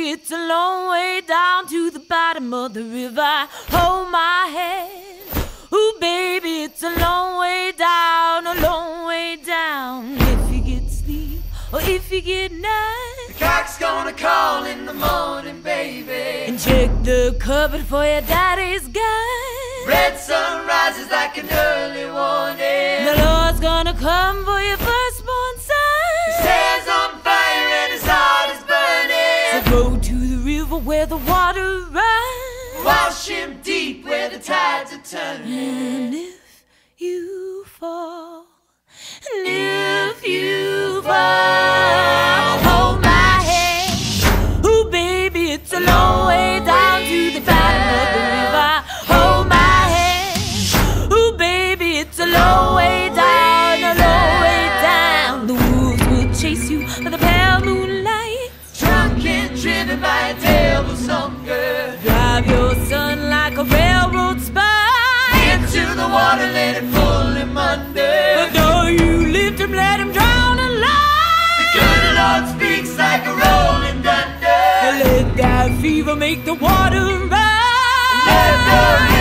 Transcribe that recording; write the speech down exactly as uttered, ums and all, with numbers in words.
it's a long way down to the bottom of the river. Hold my hand. Ooh, baby, it's a long way down, a long way down. If you get sleep or if you get night, the cock's gonna call in the morning, baby. And check the cupboard for your daddy's gun. Red sun rises like an early warning. The Lord's gonna come for your firstborn son. His hair's on fire and his heart is burning. So go to the river where the water runs. Wash him deep where the tides are turning. And if you fall, and if you fall, hold my hand. Ooh, baby, it's a long way down to the bottom of the river. Hold my hand. Ooh, baby, it's a long way down, a long way down. The wolves will chase you by the pale moonlight, Drunk and driven by a devil's hunger. drive your son like a railroad spike Into the water, let it pull him under. But though you lift him, let him drown alive. The good Lord speaks like a rolling thunder. Let that fever make the water rise. Let the